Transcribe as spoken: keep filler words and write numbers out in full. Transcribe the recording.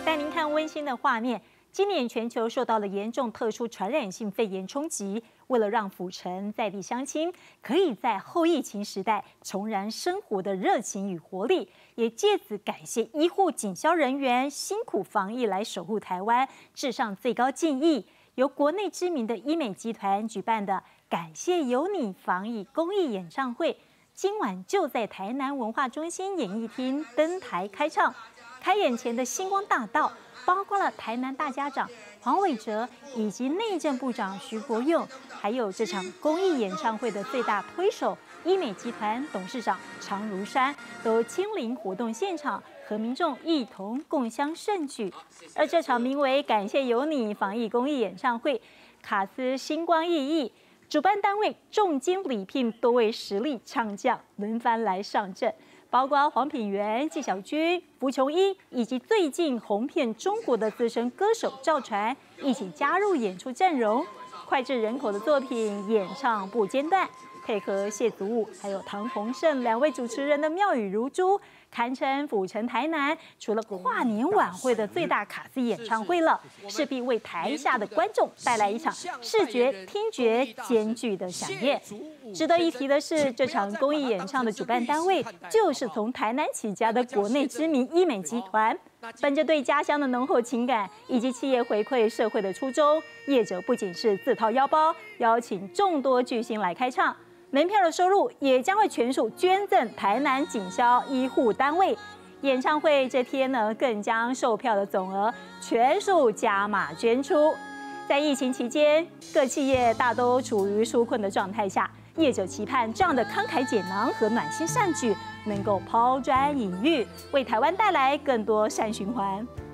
带您看温馨的画面。今年全球受到了严重特殊传染性肺炎冲击，为了让府城在地乡亲可以在后疫情时代重燃生活的热情与活力，也借此感谢医护警消人员辛苦防疫来守护台湾，致上最高敬意。由国内知名的医美集团举办的“感谢有你”防疫公益演唱会，今晚就在台南文化中心演艺厅登台开唱。开演前的星光大道，包括了台南大家长黄伟哲以及内政部长徐国勇，还有这场公益演唱会的最大推手医美集团董事长常如山，都亲临活动现场，和民众一同共襄盛举。而这场名为“感谢有你”防疫公益演唱会，卡司星光熠熠，主办单位重金礼聘多位实力唱将轮番来上阵。包括黄品源、纪晓君、福琼一，以及最近红遍中国的资深歌手赵传，一起加入演出阵容。脍炙人口的作品演唱不间断，配合谢祖武还有唐鸿胜两位主持人的妙语如珠，堪称府城台南除了跨年晚会的最大卡司演唱会了，势必为台下的观众带来一场视觉、听觉兼具的飨宴。值得一提的是，这场公益演唱的主办单位就是从台南起家的国内知名医美集团。本着对家乡的浓厚情感以及企业回馈社会的初衷，业者不仅是自掏腰包，邀请众多巨星来开唱，门票的收入也将会全数捐赠台南警消医护单位。演唱会这天呢，更将售票的总额全数加码捐出。在疫情期间，各企业大都处于纾困的状态下，业者期盼这样的慷慨解囊和暖心善举能够抛砖引玉，为台湾带来更多善循环。